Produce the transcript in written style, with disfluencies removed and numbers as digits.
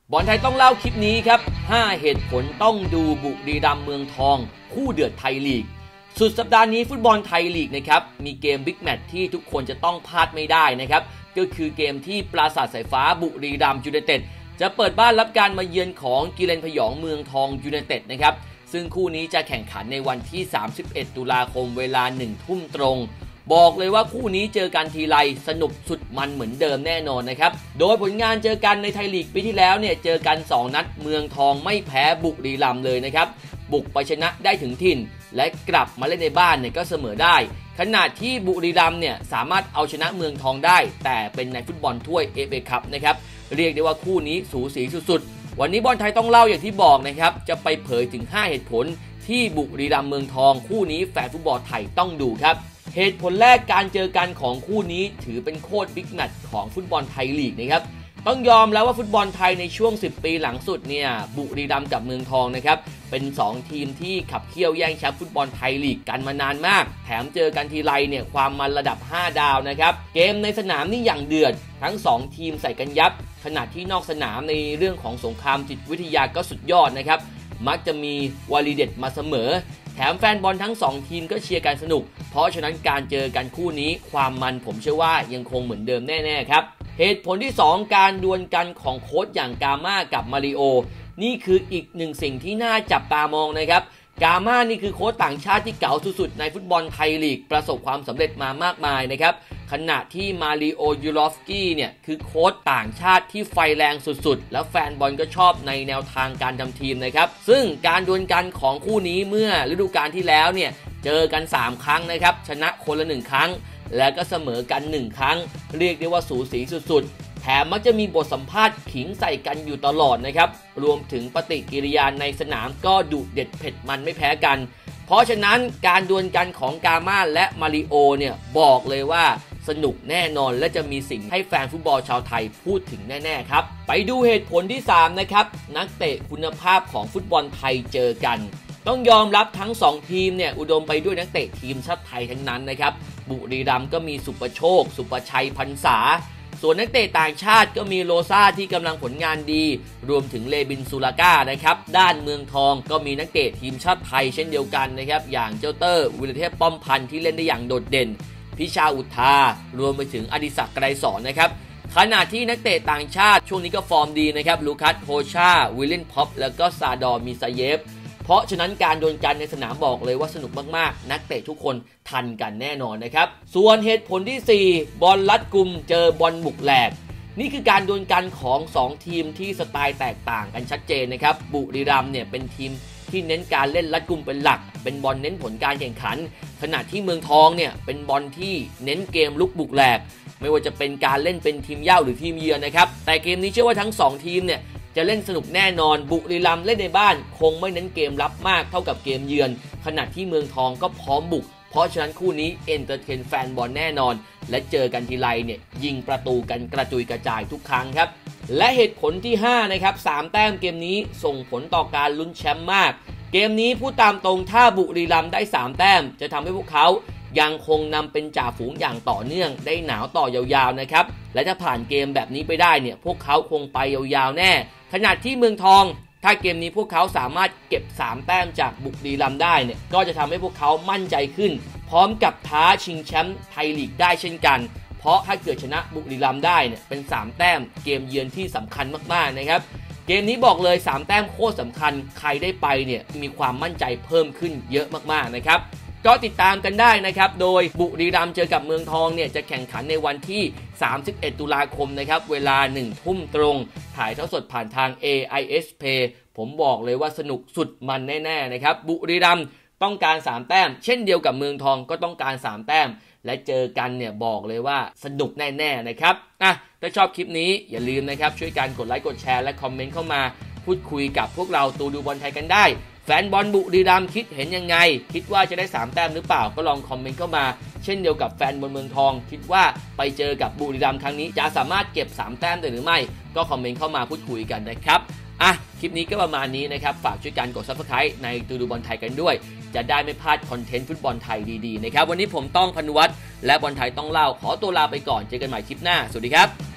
บอลไทยต้องเล่าคลิปนี้ครับ5เหตุผลต้องดูบุรีรัมย์เมืองทองคู่เดือดไทยลีกสุดสัปดาห์นี้ฟุตบอลไทยลีกนะครับมีเกมบิ๊กแมตช์ที่ทุกคนจะต้องพลาดไม่ได้นะครับก็คือเกมที่ปราสาทสายฟ้าบุรีรัมย์ยูไนเต็ดจะเปิดบ้านรับการมาเยือนของกิเลนพยองเมืองทองยูไนเต็ดนะครับซึ่งคู่นี้จะแข่งขันในวันที่31ตุลาคมเวลา 1 ทุ่มตรงบอกเลยว่าคู่นี้เจอกันทีไรสนุกสุดมันเหมือนเดิมแน่นอนนะครับโดยผลงานเจอกันในไทยลีกปีที่แล้วเนี่ยเจอกัน2นัดเมืองทองไม่แพ้บุรีรัมย์เลยนะครับบุกไปชนะได้ถึงถิ่นและกลับมาเล่นในบ้านเนี่ยก็เสมอได้ขณะที่บุรีรัมย์เนี่ยสามารถเอาชนะเมืองทองได้แต่เป็นในฟุตบอลถ้วย FA คัพนะครับเรียกได้ว่าคู่นี้สูสีสุดๆวันนี้บอลไทยต้องเล่าอย่างที่บอกนะครับจะไปเผยถึง5เหตุผลที่บุรีรัมย์เมืองทองคู่นี้แฟนฟุตบอลไทยต้องดูครับเหตุผลแรกการเจอกันของคู่นี้ถือเป็นโคตรบิ๊กแมตช์ของฟุตบอลไทยลีกนะครับต้องยอมแล้วว่าฟุตบอลไทยในช่วง10 ปีหลังสุดเนี่ยบุรีรัมย์กับเมืองทองนะครับเป็น2ทีมที่ขับเคี่ยวแย่งแชมป์ฟุตบอลไทยลีกกันมานานมากแถมเจอกันทีไรเนี่ยความมันระดับ5ดาวนะครับเกมในสนามนี่อย่างเดือดทั้ง2ทีมใส่กันยับขณะที่นอกสนามในเรื่องของสงครามจิตวิทยาก็สุดยอดนะครับมักจะมีวลีเด็ดมาเสมอแถมแฟนบอลทั้ง2ทีมก็เชียร์กันสนุกเพราะฉะนั้นการเจอกันคู่นี้ความมันผมเชื่อว่ายังคงเหมือนเดิมแน่ๆครับเหตุผลที่2การดวลกันของโค้ชอย่างกาม่ากับมาริโอนี่คืออีกหนึ่งสิ่งที่น่าจับตามองนะครับกาม่านี่คือโค้ชต่างชาติที่เก๋าสุดๆในฟุตบอลไทยลีกประสบความสำเร็จมามากมายนะครับขณะที่มาริโอยูรอฟสกี้เนี่ยคือโค้ชต่างชาติที่ไฟแรงสุดๆแล้วแฟนบอลก็ชอบในแนวทางการทำทีมนะครับซึ่งการดวลกันของคู่นี้เมื่อฤดูกาลที่แล้วเนี่ยเจอกัน3ครั้งนะครับชนะคนละ1ครั้งและก็เสมอกัน1ครั้งเรียกได้ว่าสูสีสุดๆแถมมักจะมีบทสัมภาษณ์ขิงใส่กันอยู่ตลอดนะครับรวมถึงปฏิกิริยาในสนามก็ดุเด็ดเผ็ดมันไม่แพ้กันเพราะฉะนั้นการดวลกันของกาม่าและมาริโอเนี่ยบอกเลยว่าสนุกแน่นอนและจะมีสิ่งให้แฟนฟุตบอลชาวไทยพูดถึงแน่ๆครับไปดูเหตุผลที่3นะครับนักเตะคุณภาพของฟุตบอลไทยเจอกันต้องยอมรับทั้ง2ทีมเนี่ยอุดมไปด้วยนักเตะทีมชาติไทยทั้งนั้นนะครับบุรีรัมย์ก็มีสุประโชคสุประชัยพรรษาส่วนนักเตะต่างชาติก็มีโลซ่าที่กำลังผลงานดีรวมถึงเลบินซูลาก้านะครับด้านเมืองทองก็มีนักเตะทีมชาติไทยเช่นเดียวกันนะครับอย่างเจ้าเตอร์วิรเทพป้อมพันธ์ที่เล่นได้อย่างโดดเด่นพิชาอุทารวมไปถึงอดิศักดิ์ไกรสอนนะครับขณะที่นักเตะต่างชาติช่วงนี้ก็ฟอร์มดีนะครับลูคัสโฮชาวิลเลนพ็อปแล้วก็ซาดอร์มิซาเยฟเพราะฉะนั้นการดวลกันในสนามบอกเลยว่าสนุกมากๆนักเตะทุกคนทันกันแน่นอนนะครับส่วนเหตุผลที่4บอลลัดกุมเจอบอลบุกแหลกนี่คือการดวลกันของ2ทีมที่สไตล์แตกต่างกันชัดเจนนะครับบุรีรัมย์เนี่ยเป็นทีมที่เน้นการเล่นลัดกุมเป็นหลักเป็นบอลเน้นผลการแข่งขันขณะที่เมืองทองเนี่ยเป็นบอลที่เน้นเกมลุกบุกแหลกไม่ว่าจะเป็นการเล่นเป็นทีมเย่าหรือทีมเยือนนะครับแต่เกมนี้เชื่อว่าทั้ง2ทีมเนี่ยจะเล่นสนุกแน่นอนบุรีรัมย์เล่นในบ้านคงไม่เน้นเกมรับมากเท่ากับเกมเยือนขณะที่เมืองทองก็พร้อมบุกเพราะฉะนั้นคู่นี้เอนเตอร์เทนแฟนบอลแน่นอนและเจอกันทีไรเนี่ยยิงประตูกันกระจุยกระจายทุกครั้งครับและเหตุผลที่5นะครับ3แต้มเกมนี้ส่งผลต่อการลุ้นแชมป์มากเกมนี้พูดตามตรงถ้าบุรีรัมย์ได้3แต้มจะทำให้พวกเขายังคงนำเป็นจ่าฝูงอย่างต่อเนื่องได้หนาวต่อยาวๆนะครับและถ้าผ่านเกมแบบนี้ไปได้เนี่ยพวกเขาคงไปยาวๆแน่ขณะที่เมืองทองถ้าเกมนี้พวกเขาสามารถเก็บ3แต้มจากบุรีรัมย์ได้เนี่ยก็จะทำให้พวกเขามั่นใจขึ้นพร้อมกับท้าชิงแชมป์ไทยลีกได้เช่นกันเพราะถ้าเกิดชนะบุรีรัมย์ได้เนี่ยเป็น3แต้มเกมเยือนที่สำคัญมากๆนะครับเกมนี้บอกเลย3แต้มโคตรสำคัญใครได้ไปเนี่ยมีความมั่นใจเพิ่มขึ้นเยอะมากๆนะครับก็ติดตามกันได้นะครับโดยบุรีรัมย์เจอกับเมืองทองเนี่ยจะแข่งขันในวันที่31ตุลาคมนะครับเวลา 1 ทุ่มตรงถ่ายทอดสดผ่านทาง AIS Play ผมบอกเลยว่าสนุกสุดมันแน่ๆนะครับบุรีรัมย์ต้องการ3แต้มเช่นเดียวกับเมืองทองก็ต้องการ3แต้มและเจอกันเนี่ยบอกเลยว่าสนุกแน่ๆนะครับถ้าชอบคลิปนี้อย่าลืมนะครับช่วยกันกดไลค์กดแชร์และคอมเมนต์เข้ามาพูดคุยกับพวกเราตูดูบอลไทยกันได้แฟนบอลบุรีรัมย์คิดเห็นยังไงคิดว่าจะได้3แต้มหรือเปล่าก็ลองคอมเมนต์เข้ามาเช่นเดียวกับแฟนบอลเมืองทองคิดว่าไปเจอกับบุรีรัมย์ครั้งนี้จะสามารถเก็บ3แต้มได้หรือไม่ก็คอมเมนต์เข้ามาพูดคุยกันนะครับคลิปนี้ก็ประมาณนี้นะครับฝากช่วยกันกด Subscribe ในตูดูบอลไทยกันด้วยจะได้ไม่พลาดคอนเทนต์ฟุตบอลไทยดีๆนะครับวันนี้ผมต้องพนุวัฒน์และบอลไทยต้องเล่าขอตัวลาไปก่อนเจอกันใหม่คลิปหน้าสวัสดีครับ